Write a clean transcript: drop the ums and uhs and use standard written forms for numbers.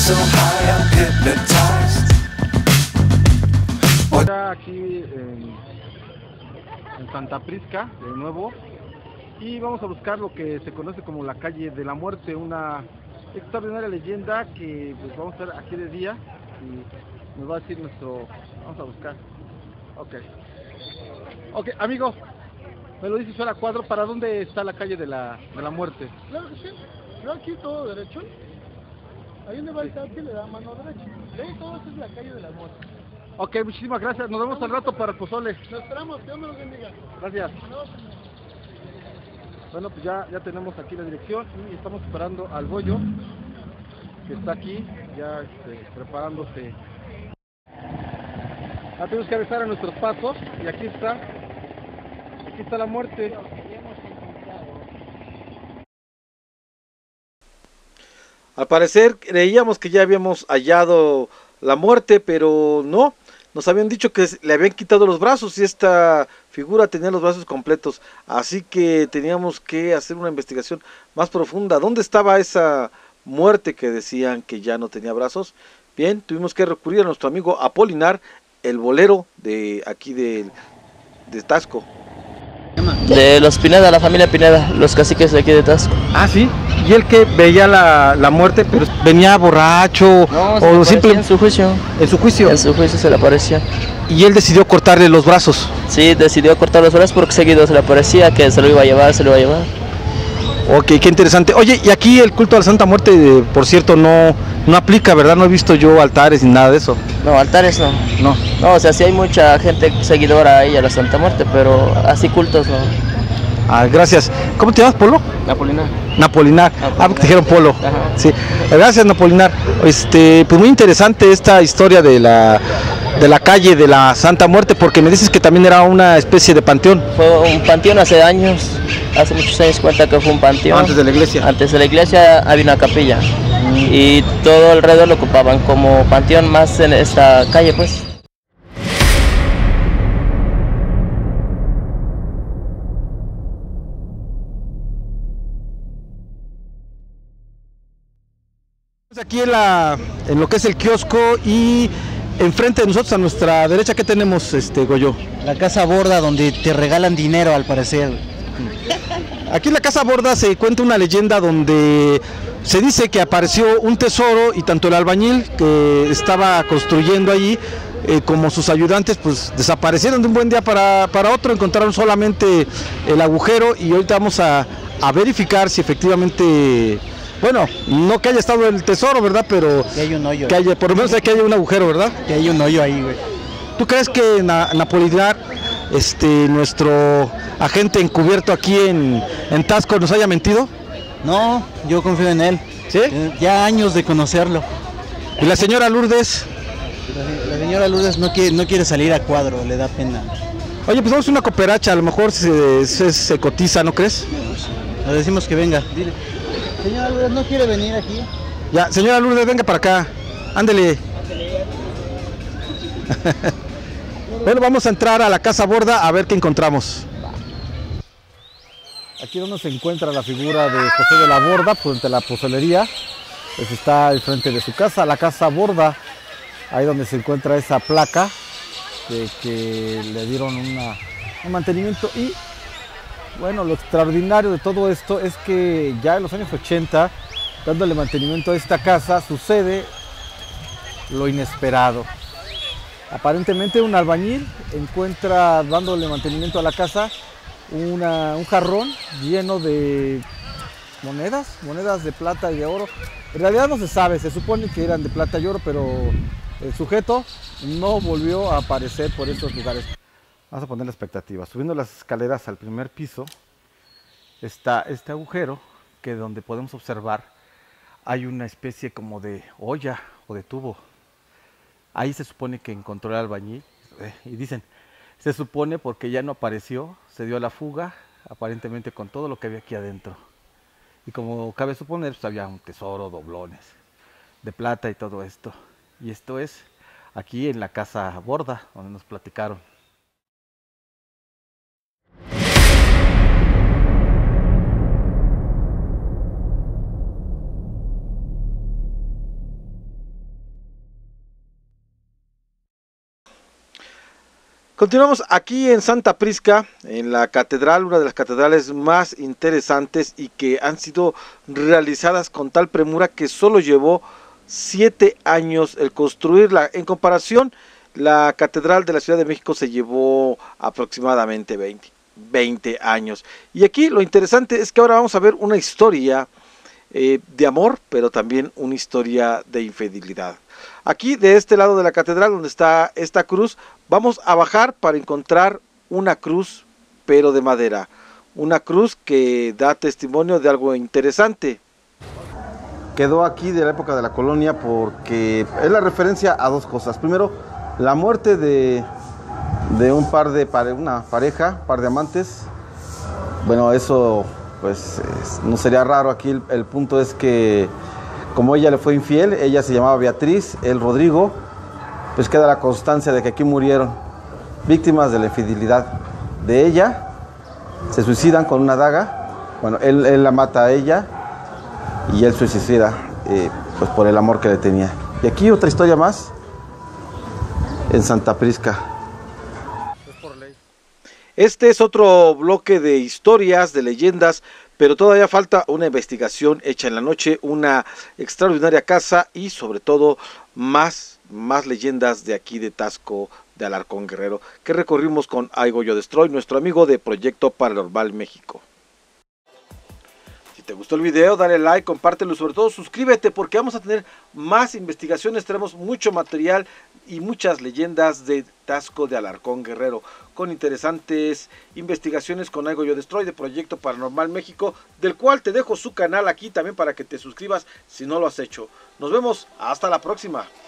so high, I'm hypnotized. Está aquí en Santa Prisca, de nuevo, y vamos a buscar lo que se conoce como la calle de la muerte, una extraordinaria leyenda que pues vamos a ver aquí de día y nos va a decir nuestro... Vamos a buscar. Ok, amigo, me lo dices fuera cuadro, ¿para dónde está la calle de la muerte? Claro que sí, yo aquí todo derecho, ahí donde va el taxi le da mano derecha, de ahí todo esto es la calle de la muerte. Ok, muchísimas gracias, nos vemos al rato para el pozole. Lo esperamos, Dios me los bendiga. Gracias. Bueno, pues ya tenemos aquí la dirección y estamos esperando al bollo, que está aquí, ya preparándose. Ya tenemos que avisar a nuestros pasos y aquí está la muerte. Al parecer creíamos que ya habíamos hallado la muerte, pero no. Nos habían dicho que le habían quitado los brazos y esta figura tenía los brazos completos. Así que teníamos que hacer una investigación más profunda. ¿Dónde estaba esa muerte que decían que ya no tenía brazos? Bien, tuvimos que recurrir a nuestro amigo Apolinar, el bolero de aquí de Taxco. De los Pineda, la familia Pineda, los caciques de aquí de Taxco. Ah, sí. Y él que veía la muerte, pero venía borracho No, o simplemente en su juicio. En su juicio. En su juicio se le aparecía. Y él decidió cortarle los brazos. Sí, decidió cortar los brazos porque seguido se le aparecía que se lo iba a llevar, Ok, qué interesante. Oye, y aquí el culto a la Santa Muerte, por cierto, no aplica, ¿verdad? No he visto yo altares ni nada de eso. No, altares no. No, o sea, sí hay mucha gente seguidora ahí a la Santa Muerte, pero así cultos no. Ah, gracias. ¿Cómo te llamas, Polo? Napolinar. Ah, porque te dijeron Polo. Ajá. Sí. Gracias, Napolinar. Pues muy interesante esta historia de la calle de la Santa Muerte, porque me dices que también era una especie de panteón. Fue un panteón hace muchos años cuenta que fue un panteón. Antes de la iglesia. Antes de la iglesia había una capilla y todo alrededor lo ocupaban como panteón, más en esta calle pues. Aquí en lo que es el kiosco y enfrente de nosotros, a nuestra derecha, ¿qué tenemos, Goyo? La casa borda donde te regalan dinero, al parecer. Aquí en la casa borda se cuenta una leyenda donde se dice que apareció un tesoro y tanto el albañil que estaba construyendo allí como sus ayudantes pues desaparecieron de un buen día para otro, encontraron solamente el agujero y ahorita vamos a verificar si efectivamente... Bueno, no que haya estado el tesoro, ¿verdad? Pero que hay un hoyo. Que haya, por lo menos que haya un agujero, ¿verdad? Que hay un hoyo ahí, güey. ¿Tú crees que Napolinar, nuestro agente encubierto aquí en Taxco, nos haya mentido? No, yo confío en él. ¿Sí? Ya años de conocerlo. ¿Y la señora Lourdes? La señora Lourdes no quiere salir a cuadro, le da pena. Oye, pues vamos a una cooperacha, a lo mejor se cotiza, ¿no crees? Le decimos que venga. Dile. Señora Lourdes, ¿no quiere venir aquí? Ya, señora Lourdes, venga para acá. Ándele. Bueno, vamos a entrar a la casa borda a ver qué encontramos. Aquí donde se encuentra la figura de José de la Borda, pues ante la pozolería, pues está al frente de su casa, la casa borda, ahí donde se encuentra esa placa de que le dieron un mantenimiento. Y bueno, lo extraordinario de todo esto es que ya en los años 80, dándole mantenimiento a esta casa, sucede lo inesperado. Aparentemente un albañil encuentra, dándole mantenimiento a la casa, un jarrón lleno de monedas de plata y de oro. En realidad no se sabe, se supone que eran de plata y oro, pero el sujeto no volvió a aparecer por esos lugares. Vamos a poner la expectativa. Subiendo las escaleras al primer piso está este agujero que donde podemos observar hay una especie como de olla o de tubo. Ahí se supone que encontró el albañil y dicen, se supone porque ya no apareció, se dio a la fuga, aparentemente con todo lo que había aquí adentro. Y como cabe suponer, pues había un tesoro, doblones de plata y todo esto. Y esto es aquí en la casa borda, donde nos platicaron. Continuamos aquí en Santa Prisca, en la catedral, una de las catedrales más interesantes y que han sido realizadas con tal premura que solo llevó 7 años el construirla. En comparación, la catedral de la Ciudad de México se llevó aproximadamente 20 años. Y aquí lo interesante es que ahora vamos a ver una historia de amor, pero también una historia de infidelidad. Aquí de este lado de la catedral donde está esta cruz, vamos a bajar para encontrar una cruz pero de madera. Una cruz que da testimonio de algo interesante. Quedó aquí de la época de la colonia porque es la referencia a dos cosas. Primero, la muerte de una pareja, par de amantes. Bueno, eso pues no sería raro. Aquí el punto es que como ella le fue infiel, ella se llamaba Beatriz, él Rodrigo, pues queda la constancia de que aquí murieron víctimas de la infidelidad de ella, se suicidan con una daga, bueno, él la mata a ella y él suicida pues por el amor que le tenía. Y aquí otra historia más, en Santa Prisca. Este es otro bloque de historias, de leyendas, pero todavía falta una investigación hecha en la noche, una extraordinaria casa y sobre todo más leyendas de aquí de Taxco de Alarcón Guerrero que recorrimos con I Go Yo Destroy, nuestro amigo de Proyecto Paranormal México. Si te gustó el video, dale like, compártelo y sobre todo suscríbete porque vamos a tener más investigaciones, tenemos mucho material y muchas leyendas de Taxco de Alarcón Guerrero con interesantes investigaciones con I Go Yo Destroy de Proyecto Paranormal México, del cual te dejo su canal aquí también para que te suscribas si no lo has hecho. Nos vemos, hasta la próxima.